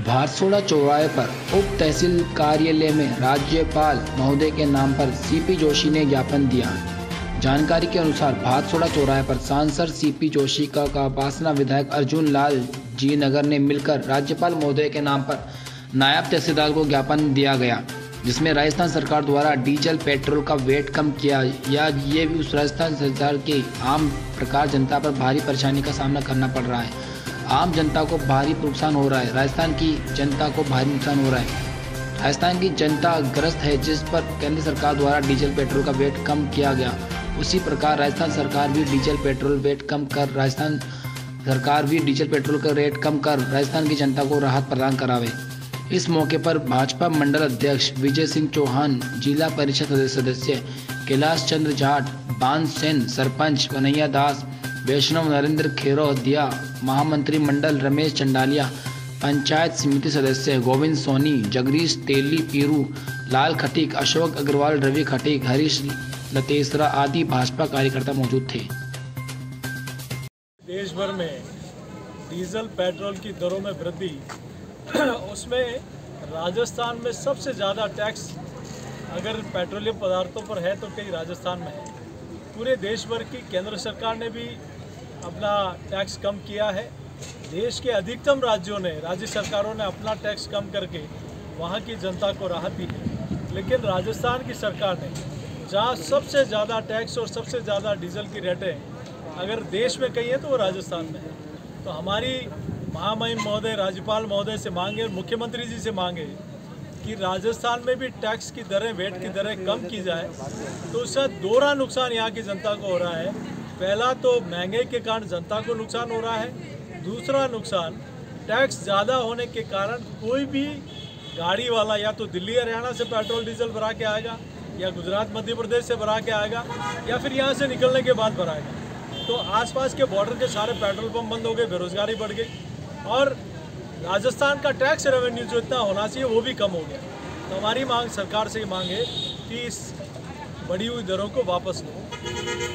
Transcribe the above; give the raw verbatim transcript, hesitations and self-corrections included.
भारसोड़ा चौराहे पर उप तहसील कार्यालय में राज्यपाल महोदय के नाम पर सीपी जोशी ने ज्ञापन दिया। जानकारी के अनुसार भारसोड़ा चौराहे पर सांसद सीपी जोशी का कापासना विधायक अर्जुन लाल जी नगर ने मिलकर राज्यपाल महोदय के नाम पर नायब तहसीलदार को ज्ञापन दिया गया, जिसमें राजस्थान सरकार द्वारा डीजल पेट्रोल का वेट कम किया या ये भी उस राजस्थान सरकार के आम प्रकार जनता पर भारी परेशानी का सामना करना पड़ रहा है। आम जनता को भारी नुकसान हो रहा है। राजस्थान की जनता को भारी नुकसान हो रहा है। राजस्थान की जनता ग्रस्त है, जिस पर केंद्र सरकार द्वारा डीजल पेट्रोल का वेट कम किया गया, उसी प्रकार राजस्थान सरकार भी डीजल पेट्रोल वेट कम कर राजस्थान सरकार भी डीजल पेट्रोल का रेट कम कर राजस्थान की जनता को राहत प्रदान करावे। इस मौके पर भाजपा मंडल अध्यक्ष विजय सिंह चौहान, जिला परिषद सदस्य कैलाश चंद्र जाट, बान सेन, सरपंच कन्हैया दास, वैष्णव नरेंद्र खेरोदिया, महामंत्री मंडल रमेश चंडालिया, पंचायत समिति सदस्य गोविंद सोनी, जगदीश तेली, पीरू लाल खटीक, अशोक अग्रवाल, रवि खटीक, हरीश लतेसरा आदि भाजपा कार्यकर्ता मौजूद थे। देश भर में डीजल पेट्रोल की दरों में वृद्धि, उसमें राजस्थान में सबसे ज़्यादा टैक्स अगर पेट्रोलियम पदार्थों पर है तो कई राजस्थान में है। पूरे देश भर की केंद्र सरकार ने भी अपना टैक्स कम किया है। देश के अधिकतम राज्यों ने, राज्य सरकारों ने अपना टैक्स कम करके वहाँ की जनता को राहत दी है। लेकिन राजस्थान की सरकार ने, जहाँ सबसे ज़्यादा टैक्स और सबसे ज़्यादा डीजल की रेटें अगर देश में कहीं है तो वो राजस्थान में है। तो हमारी महामहिम महोदय राज्यपाल महोदय से मांगे, मुख्यमंत्री जी से मांगे कि राजस्थान में भी टैक्स की दरें, वेट की दरें कम की जाए। तो उससे दोहरा नुकसान यहाँ की जनता को हो रहा है। पहला तो महंगाई के कारण जनता को नुकसान हो रहा है। दूसरा नुकसान, टैक्स ज़्यादा होने के कारण कोई भी गाड़ी वाला या तो दिल्ली हरियाणा से पेट्रोल डीजल भरा के आएगा, या गुजरात मध्य प्रदेश से भरा के आएगा, या फिर यहाँ से निकलने के बाद भराएगा। तो आसपास के बॉर्डर के सारे पेट्रोल पंप बंद हो गए, बेरोजगारी बढ़ गई और राजस्थान का टैक्स रेवेन्यू जो इतना होना चाहिए वो भी कम हो गया। तो हमारी मांग सरकार से ही मांग है कि इस बढ़ी हुई दरों को वापस लो।